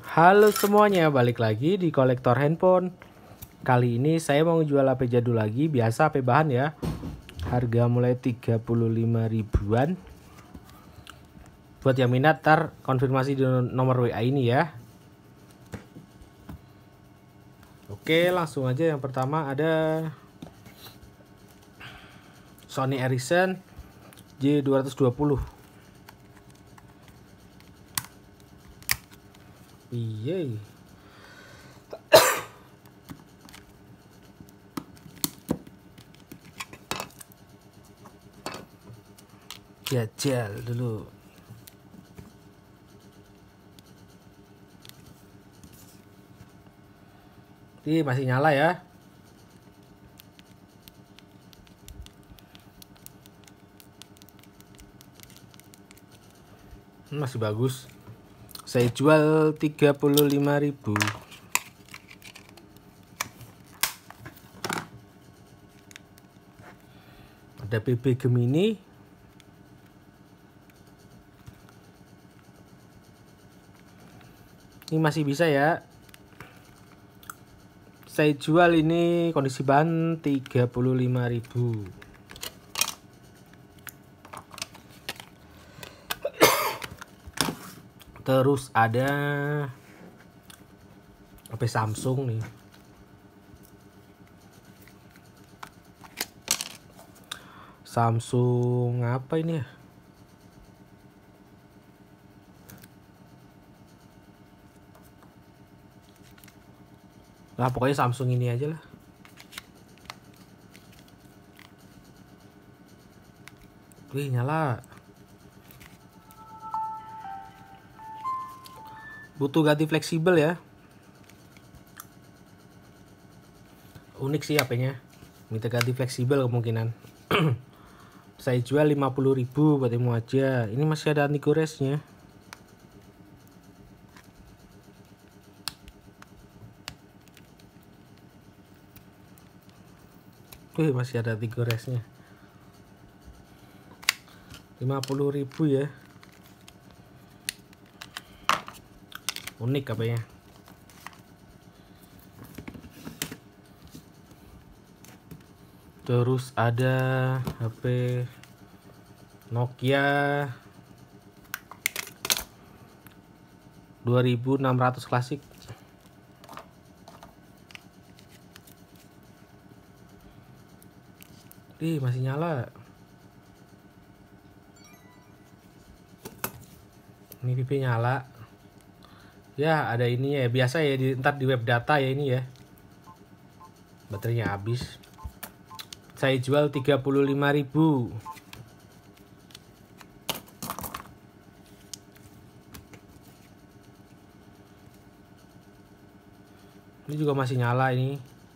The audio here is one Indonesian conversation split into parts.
Halo semuanya, balik lagi di kolektor handphone. Kali ini saya mau jual HP jadul lagi, biasa HP bahan ya. Harga mulai 35 ribuan. Buat yang minat ntar konfirmasi di nomor WA ini ya. Oke, langsung aja. Yang pertama ada Sony Ericsson J220. Iya. Jajal dulu. Ini masih nyala ya. Masih bagus. Saya jual 35.000. Ada BB Gemini. Ini masih bisa ya. Saya jual ini kondisi bahan 35.000. Terus ada HP Samsung nih. Samsung apa ini ya? Nah, pokoknya Samsung ini aja lah. Wih, nyala. Butuh ganti fleksibel ya. Unik sih HP-nya. Minta ganti fleksibel kemungkinan. Saya jual 50.000 buat yang mau aja. Ini masih ada anti goresnya. Wih, masih ada anti goresnya. 50.000 ya. Unik HP-nya. Terus ada HP Nokia 2600 klasik. Ih, masih nyala. Ini pipi nyala. Ya, ada ini ya. Biasa ya, ntar di web data ya ini ya. Baterainya habis. Saya jual 35.000. Ini juga masih nyala ini.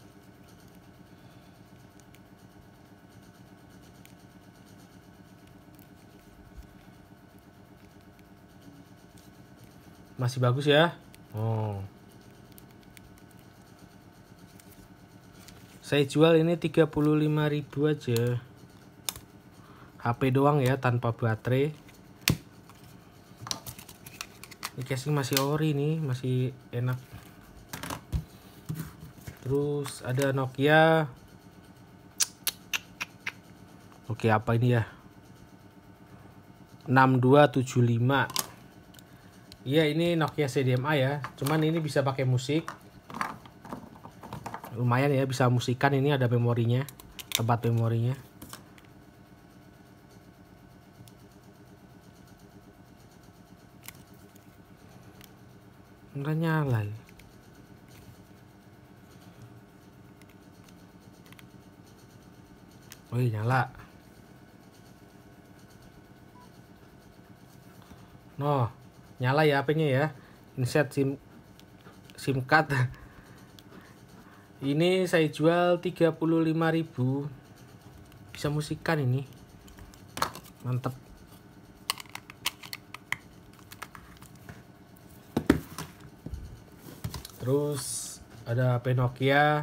Masih bagus ya. Oh. Saya jual ini 35.000 aja. HP doang ya, tanpa baterai. Ini casing masih ori nih, masih enak. Terus ada Nokia. Oke, apa ini ya? 6275. Iya, ini Nokia CDMA ya. Cuman ini bisa pakai musik. Lumayan ya, bisa musikan. Ini ada memorinya, tempat memorinya. Nggak nyala ya. Oh iya, nyala. Noh, nyala ya HP-nya ya. Insert SIM card. Ini saya jual 35.000. Bisa musikan ini. Mantap. Terus ada HP Nokia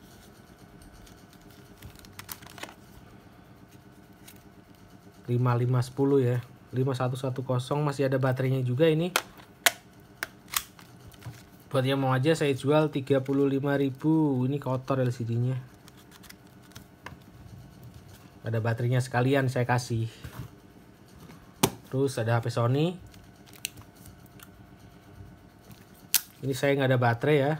5510 ya. 5110, masih ada baterainya juga ini. Buat yang mau aja saya jual 35.000. Ini kotor LCD-nya. Ada baterainya sekalian saya kasih. Terus ada HP Sony. Ini saya nggak ada baterai ya.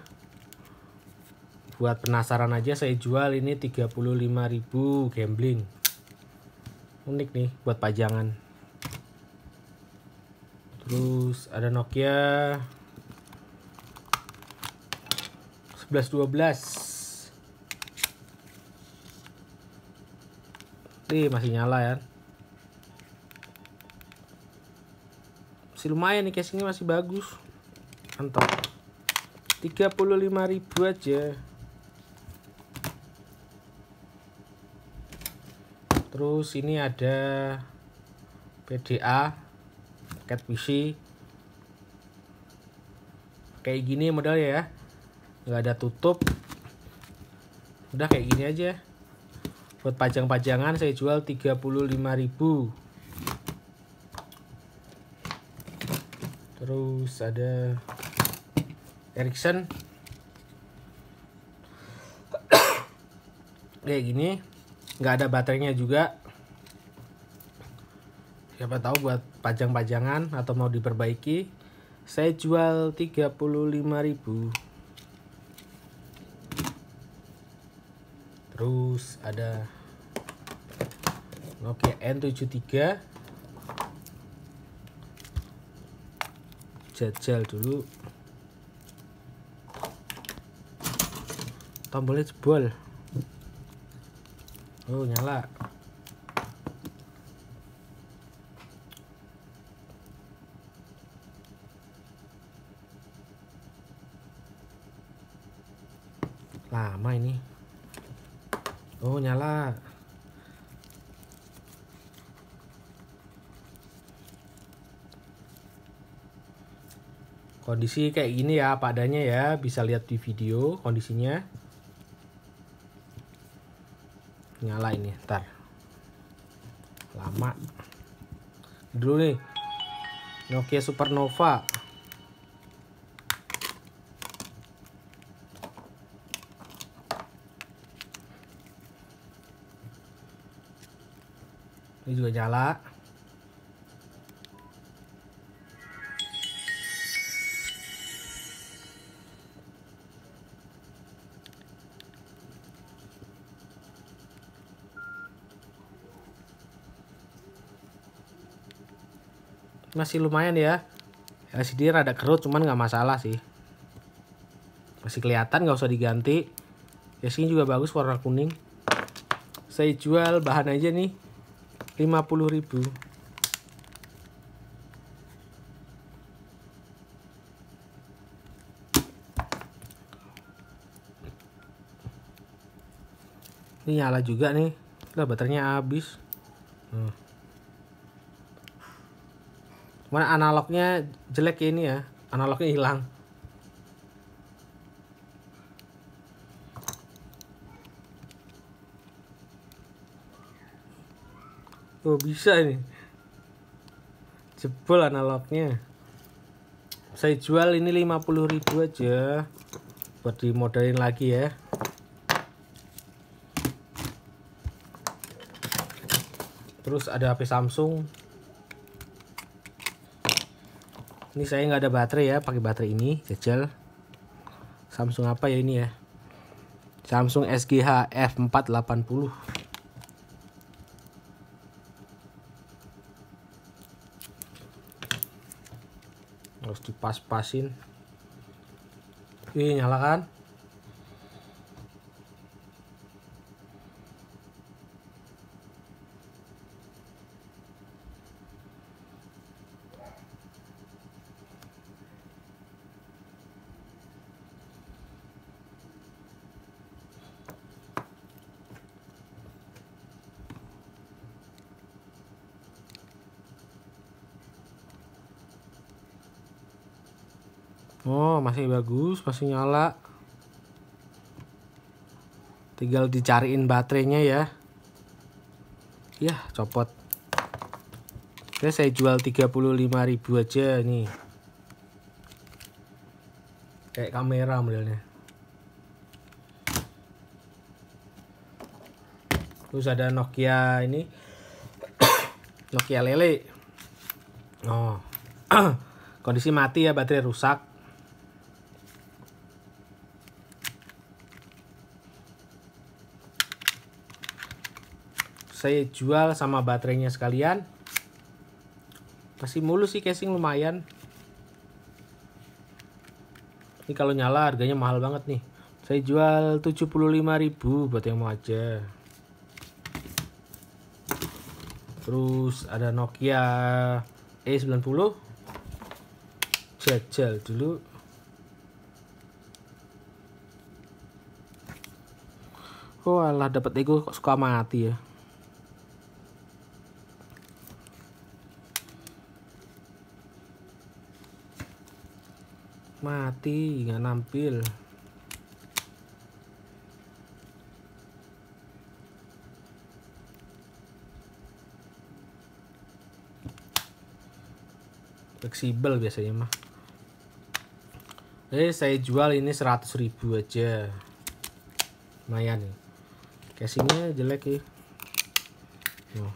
Buat penasaran aja saya jual ini 35.000 gambling. Unik nih buat pajangan. Terus ada Nokia 1112. Nih masih nyala ya. Masih lumayan nih, casingnya masih bagus. Mantap. 35.000 aja. Terus ini ada PDA paket PC. Kayak gini modalnya ya. Nggak ada tutup. Udah kayak gini aja. Buat pajang-pajangan saya jual 35.000. Terus ada Ericsson kayak gini, nggak ada baterainya juga. Siapa tahu buat pajang-pajangan atau mau diperbaiki, saya jual 35.000. Terus ada Nokia N73. Jajal dulu. Tombolnya jebol. Oh, nyala. Lama ini. Oh, nyala. Kondisi kayak gini ya, apa adanya ya. Bisa lihat di video kondisinya. Nyala ini, ntar. Lama. Dulu nih. Nokia Supernova. Ini juga nyala. Masih lumayan ya. LCD rada kerut cuman nggak masalah sih. Masih kelihatan, nggak usah diganti. Casing juga bagus, warna kuning. Saya jual bahan aja nih 50.000. Ini nyala juga nih. Udah baterainya habis. Mana analognya jelek ya ini ya. Analognya hilang. Oh, bisa ini. Jebol analognya. Saya jual ini 50.000 aja. Buat dimodalin lagi ya. Terus ada HP Samsung. Ini saya nggak ada baterai ya, pakai baterai ini, jajal. Samsung apa ya ini ya? Samsung SGH F480. Harus dipas-pasin. Ih, nyala kan? Oh, masih bagus, masih nyala. Tinggal dicariin baterainya ya. Yah, copot. Oke, saya jual 35.000 aja nih. kayak kamera modelnya. Terus ada Nokia ini, Nokia lele. Oh, kondisi mati ya, baterai rusak. Saya jual sama baterainya sekalian. Masih mulus sih, casing lumayan. Ini kalau nyala harganya mahal banget nih. Saya jual 75.000 buat yang mau aja. Terus ada Nokia E90. Jajal dulu. Oh alah, dapat ego kok suka mati ya. Mati, nggak nampil. Fleksibel biasanya mah. Saya jual ini 100.000 aja. Lumayan nih. Casingnya jelek ya. Oh.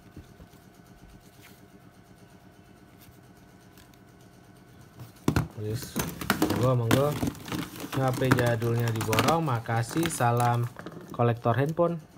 Terus monggo HP jadulnya diborong. Makasih, salam kolektor handphone.